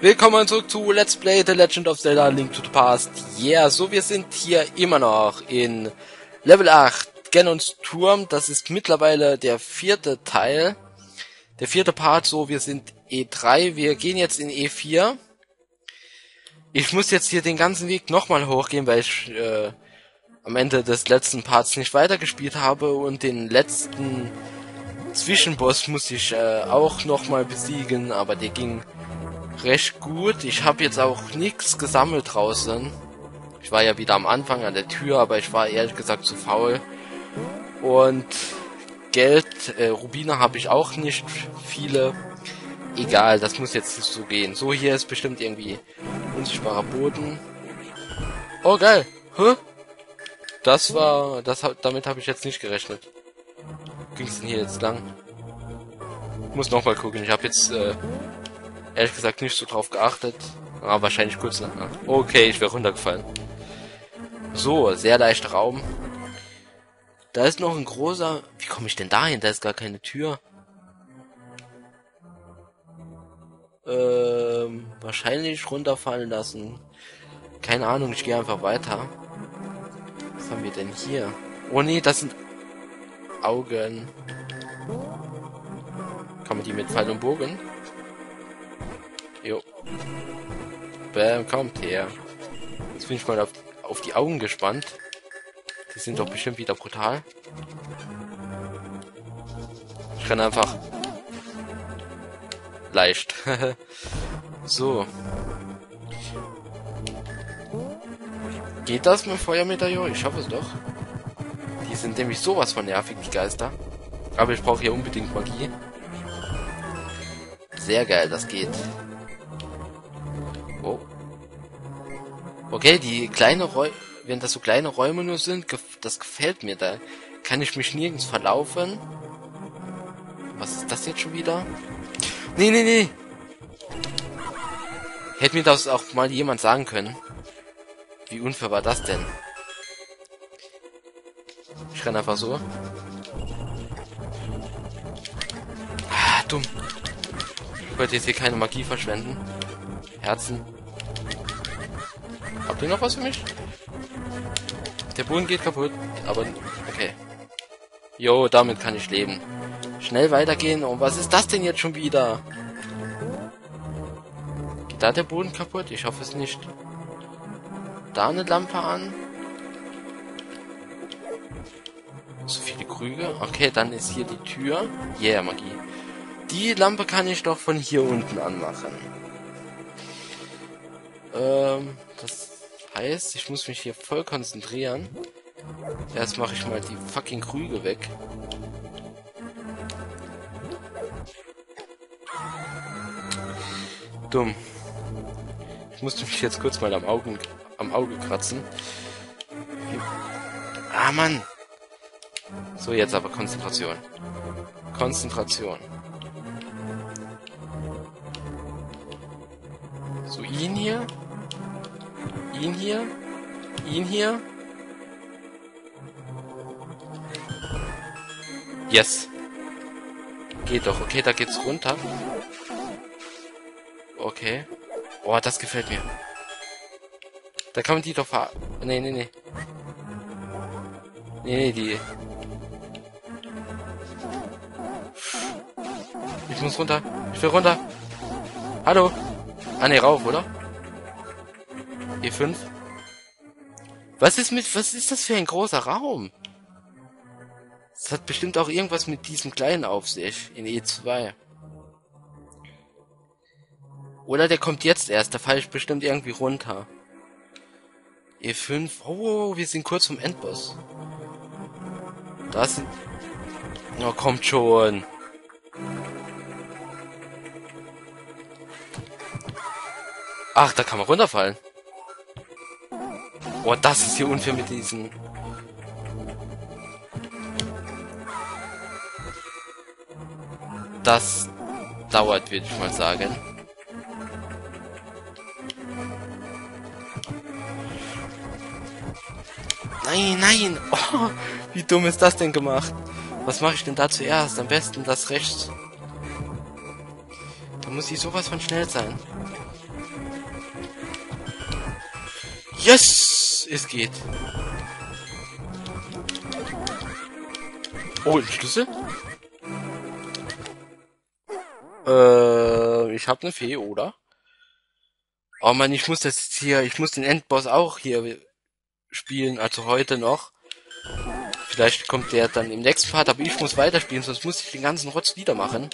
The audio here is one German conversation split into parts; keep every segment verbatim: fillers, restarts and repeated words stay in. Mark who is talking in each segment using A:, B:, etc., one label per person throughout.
A: Willkommen zurück zu Let's Play The Legend of Zelda Link to the Past. Yeah, so wir sind hier immer noch in Level acht, Ganons Turm. Das ist mittlerweile der vierte Teil. Der vierte Part, so wir sind E drei. Wir gehen jetzt in E vier. Ich muss jetzt hier den ganzen Weg nochmal hochgehen, weil ich äh, am Ende des letzten Parts nicht weitergespielt habe. Und den letzten Zwischenboss muss ich äh, auch nochmal besiegen, aber der ging recht gut. Ich habe jetzt auch nichts gesammelt draußen. Ich war ja wieder am Anfang an der Tür, aber ich war ehrlich gesagt zu faul. Und Geld, äh, Rubine habe ich auch nicht viele. Egal, das muss jetzt so gehen. So, hier ist bestimmt irgendwie unsichtbarer Boden. Oh, geil. Hä? Das war, das damit habe ich jetzt nicht gerechnet. Ging's denn hier jetzt lang? Ich muss noch mal gucken. Ich habe jetzt äh, ehrlich gesagt nicht so drauf geachtet. Aber wahrscheinlich kurz nach. Okay, ich wäre runtergefallen. So, sehr leichter Raum. Da ist noch ein großer... Wie komme ich denn dahin? Da ist gar keine Tür. Ähm, wahrscheinlich runterfallen lassen. Keine Ahnung, ich gehe einfach weiter. Was haben wir denn hier? Oh nee, das sind Augen. Kann man die mit Pfeil und Bogen? Jo. Bam, kommt her. Jetzt bin ich mal auf, auf die Augen gespannt. Die sind doch bestimmt wieder brutal. Ich renne einfach. Leicht. So. Geht das mit dem Feuermedaillon? Ich hoffe es doch. Die sind nämlich sowas von nervig, die Geister. Aber ich brauche hier unbedingt Magie. Sehr geil, das geht. Oh. Okay, die kleine Räume, wenn das so kleine Räume nur sind, gef das gefällt mir. Da kann ich mich nirgends verlaufen. Was ist das jetzt schon wieder? Nee, nee, nee. Hätte mir das auch mal jemand sagen können. Wie unfair war das denn? Ich renne einfach so. Ah, dumm. Ich wollte jetzt hier keine Magie verschwenden. Herzen. Habt ihr noch was für mich? Der Boden geht kaputt. Aber, okay. Jo, damit kann ich leben. Schnell weitergehen. Und was ist das denn jetzt schon wieder? Geht da der Boden kaputt? Ich hoffe es nicht. Da eine Lampe an. So viele Krüge. Okay, dann ist hier die Tür. Yeah, Magie. Die Lampe kann ich doch von hier unten anmachen. Ähm, das heißt, ich muss mich hier voll konzentrieren. Erst mache ich mal die fucking Krüge weg. Dumm. Ich musste mich jetzt kurz mal am Augen, am Auge kratzen. Ah, Mann. So, jetzt aber Konzentration. Konzentration. So, ihn hier. Ihn hier. Ihn hier. Yes. Geht doch. Okay, da geht's runter. Okay. Oh, das gefällt mir. Da kann man die doch ver... Nee, nee, nee. Nee, nee, die... Ich muss runter. Ich will runter. Hallo. Ah, ne, rauf, oder? E fünf. Was ist mit... Was ist das für ein großer Raum? Das hat bestimmt auch irgendwas mit diesem kleinen auf sich. In E zwei. Oder der kommt jetzt erst. Da falle ich bestimmt irgendwie runter. E fünf. Oh, wir sind kurz vom Endboss. Das sind... Oh, kommt schon. Ach, da kann man runterfallen. Oh, das ist hier unfair mit diesen... Das dauert, würde ich mal sagen. Nein, nein! Oh, wie dumm ist das denn gemacht? Was mache ich denn da zuerst? Am besten das rechts. Da muss ich sowas von schnell sein. Yes! Es geht. Oh, ein Schlüssel? Äh, ich habe eine Fee, oder? Oh Mann, ich muss das jetzt hier, ich muss den Endboss auch hier spielen, also heute noch. Vielleicht kommt der dann im nächsten Part, aber ich muss weiterspielen, sonst muss ich den ganzen Rotz wieder machen.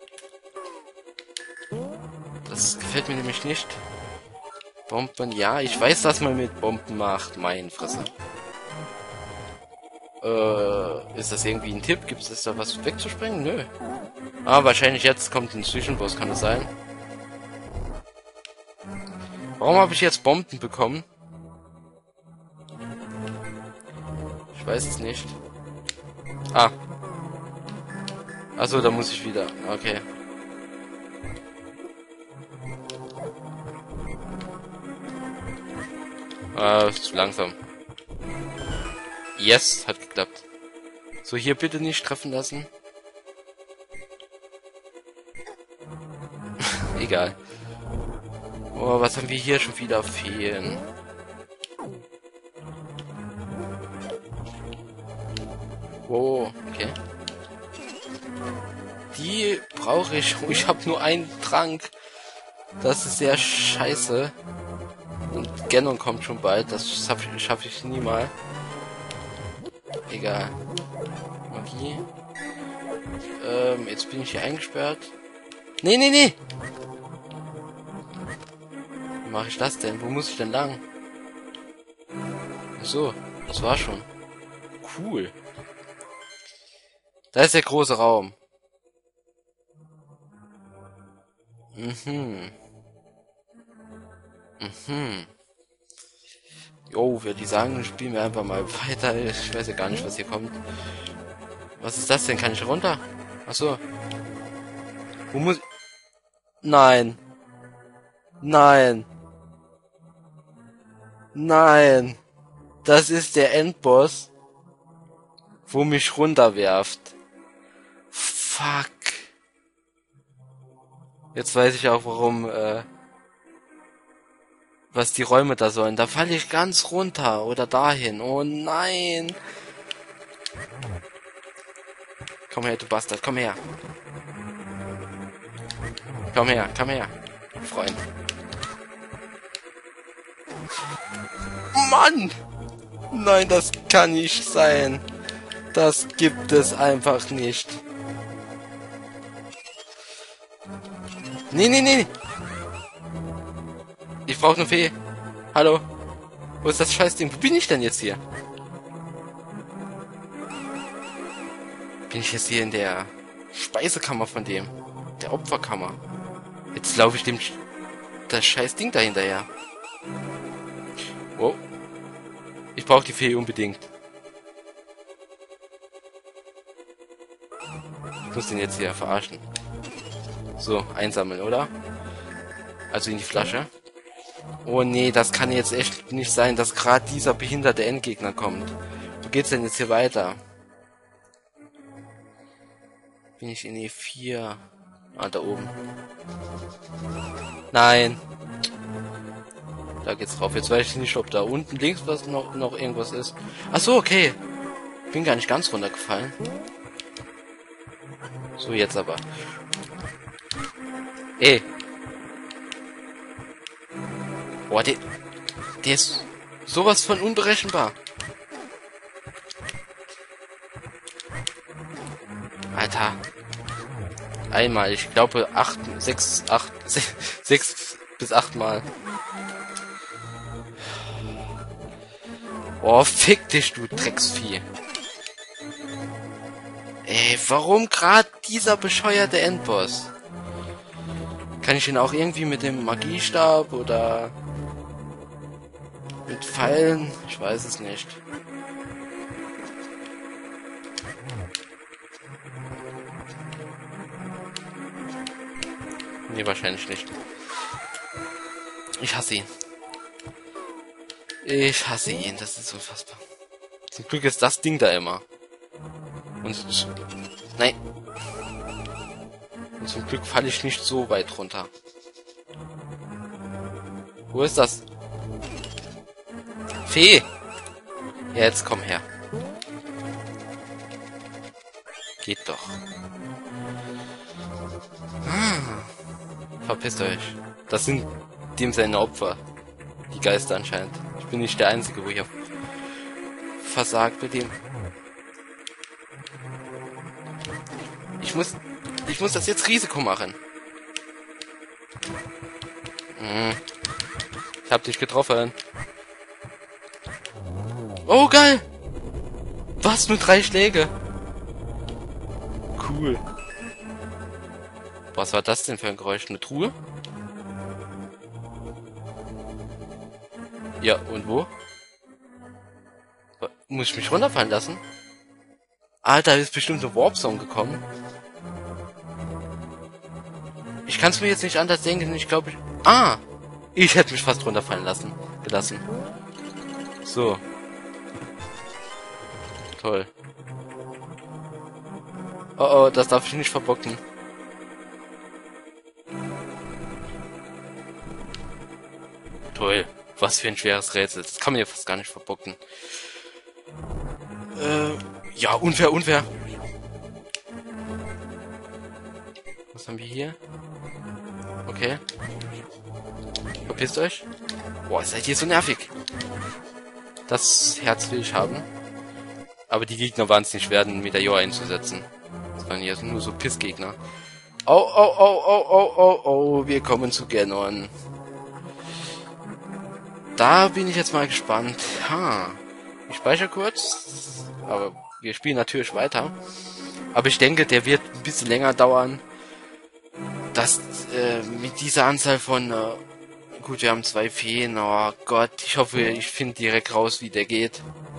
A: Das gefällt mir nämlich nicht. Bomben, ja, ich weiß, dass man mit Bomben macht. Mein Fresse. Äh, ist das irgendwie ein Tipp? Gibt es da was wegzusprengen? Nö. Ah, wahrscheinlich jetzt kommt ein Zwischenboss, kann das sein? Warum habe ich jetzt Bomben bekommen? Ich weiß es nicht. Ah. Achso, da muss ich wieder. Okay. Ah, ist zu langsam. Yes, hat geklappt. So, hier bitte nicht treffen lassen. Egal. Oh, was haben wir hier schon wieder fehlen? Oh, okay. Die brauche ich. Oh, ich habe nur einen Trank. Das ist sehr scheiße. Und Ganon kommt schon bald. Das schaffe ich, schaff ich nie mal. Egal. Magie. Ähm, jetzt bin ich hier eingesperrt. Nee, nee, nee! Wie mache ich das denn? Wo muss ich denn lang? So, das war schon. Cool. Da ist der große Raum. Mhm. Mhm. Jo, würde ich sagen, spielen wir einfach mal weiter. Ich weiß ja gar nicht, was hier kommt. Was ist das denn? Kann ich runter? Achso. Wo muss... Nein. Nein. Nein. Das ist der Endboss, wo mich runterwerft. Fuck. Jetzt weiß ich auch, warum, äh, was die Räume da sollen. Da falle ich ganz runter oder dahin. Oh nein. Komm her, du Bastard. Komm her. Komm her, komm her. Freund. Mann! Nein, das kann nicht sein. Das gibt es einfach nicht. Nee, nee, nee. Ich brauche eine Fee. Hallo? Wo ist das Scheißding? Wo bin ich denn jetzt hier? Bin ich jetzt hier in der Speisekammer von dem? Der Opferkammer. Jetzt laufe ich dem Sch das Scheißding da hinterher. Wow. Ich brauche die Fee unbedingt. Ich muss den jetzt hier verarschen. So, einsammeln, oder? Also in die Flasche. Oh nee, das kann jetzt echt nicht sein, dass gerade dieser behinderte Endgegner kommt. Wo geht's denn jetzt hier weiter? Bin ich in E vier? Ah, da oben. Nein. Da geht's drauf. Jetzt weiß ich nicht, ob da unten links was noch, noch irgendwas ist. Ach so, okay. Bin gar nicht ganz runtergefallen. So, jetzt aber. Ey. Boah, der, der ist sowas von unberechenbar. Alter. Einmal, ich glaube acht, sechs, acht, sechs bis acht Mal. Oh, fick dich, du Drecksvieh. Ey, warum gerade dieser bescheuerte Endboss? Kann ich ihn auch irgendwie mit dem Magiestab oder mit Pfeilen? Ich weiß es nicht. Nee, wahrscheinlich nicht. Ich hasse ihn. Ich hasse ihn, das ist unfassbar. Zum Glück ist das Ding da immer. Und... Nein. Und zum Glück falle ich nicht so weit runter. Wo ist das? Fee! Ja, jetzt komm her. Geht doch. Hm. Verpisst euch. Das sind dem seine Opfer. Die Geister anscheinend. Ich bin nicht der Einzige, wo ich auf versagt bei dem. Ich muss... Ich muss das jetzt Risiko machen. Hm. Ich hab dich getroffen. Oh, geil! Was? Nur drei Schläge? Cool. Was war das denn für ein Geräusch? Eine Truhe? Ja, und wo? Muss ich mich runterfallen lassen? Alter, ist bestimmt eine Warp Zone gekommen. Ich kann es mir jetzt nicht anders denken. Ich glaube, ich... Ah! Ich hätte mich fast runterfallen lassen. Gelassen. So. Toll. Oh oh, das darf ich nicht verbocken. Toll. Was für ein schweres Rätsel. Das kann man ja fast gar nicht verbocken. Äh, ja, unfair, unfair. Was haben wir hier? Okay. Verpisst euch. Boah, seid ihr so nervig. Das Herz will ich haben. Aber die Gegner waren es nicht wert, einen Meteor einzusetzen. Das waren ja nur so Pissgegner. Oh, oh, oh, oh, oh, oh, oh, wir kommen zu Ganon. Da bin ich jetzt mal gespannt. Ha. Ich speichere kurz. Aber wir spielen natürlich weiter. Aber ich denke, der wird ein bisschen länger dauern. Das, äh, mit dieser Anzahl von, äh, gut, wir haben zwei Feen. Oh Gott, ich hoffe, ich finde direkt raus, wie der geht.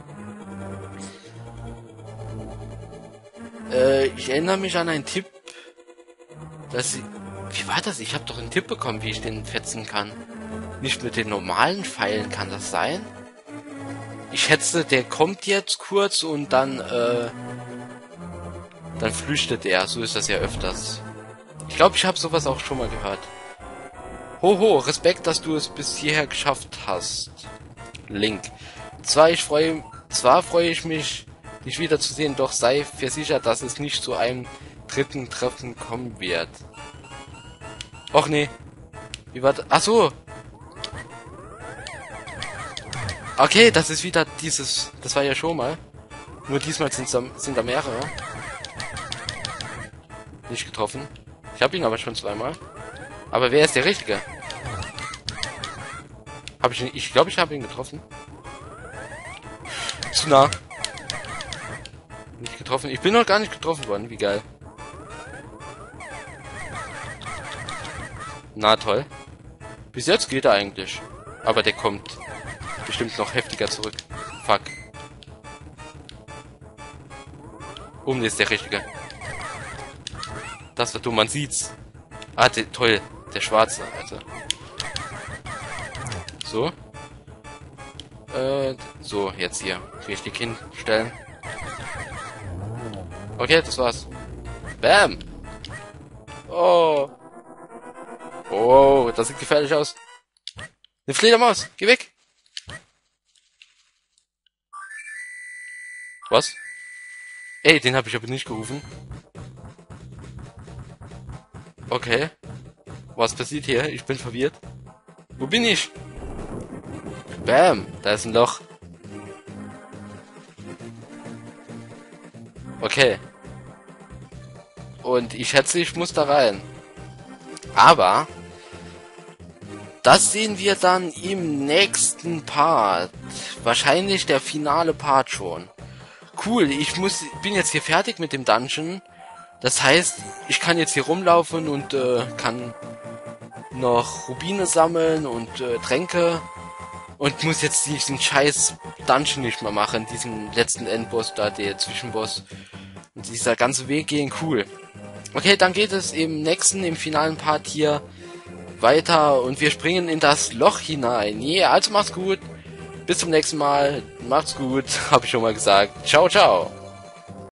A: Äh, ich erinnere mich an einen Tipp, dass ich... Wie war das? Ich habe doch einen Tipp bekommen, wie ich den fetzen kann. Nicht mit den normalen Pfeilen, kann das sein? Ich schätze, der kommt jetzt kurz und dann, äh... dann flüchtet er. So ist das ja öfters. Ich glaube, ich habe sowas auch schon mal gehört. Hoho, Respekt, dass du es bis hierher geschafft hast. Link. Zwar, ich freue, zwar freue ich mich, dich wiederzusehen, doch sei versichert, dass es nicht zu einem dritten Treffen kommen wird. Och nee. Wie war das? Ach so. Okay, das ist wieder dieses... Das war ja schon mal. Nur diesmal sind da mehrere. Nicht getroffen. Ich habe ihn aber schon zweimal. Aber wer ist der Richtige? Habe ich ihn... Ich glaube, ich habe ihn getroffen. Zu nah. Nicht getroffen. Ich bin noch gar nicht getroffen worden. Wie geil. Na toll. Bis jetzt geht er eigentlich. Aber der kommt bestimmt noch heftiger zurück. Fuck. Oben ist der Richtige. Das war dumm, man sieht's. Ah, der, toll. Der Schwarze, also. So. Äh, so, jetzt hier. Richtig hinstellen. Okay, das war's. Bam! Oh. Oh, das sieht gefährlich aus. Eine Fledermaus, geh weg! Was? Ey, den habe ich aber nicht gerufen. Okay. Was passiert hier? Ich bin verwirrt. Wo bin ich? Bam, da ist ein Loch. Okay. Und ich schätze, ich muss da rein. Aber das sehen wir dann im nächsten Part. Wahrscheinlich der finale Part schon. Cool, ich muss, bin jetzt hier fertig mit dem Dungeon. Das heißt, ich kann jetzt hier rumlaufen und äh, kann noch Rubine sammeln und äh, Tränke. Und muss jetzt diesen scheiß Dungeon nicht mehr machen. Diesen letzten Endboss da, der Zwischenboss. Und dieser ganze Weg gehen, cool. Okay, dann geht es im nächsten, im finalen Part hier weiter und wir springen in das Loch hinein. Yeah, also macht's gut. Bis zum nächsten Mal. Macht's gut, habe ich schon mal gesagt. Ciao, ciao.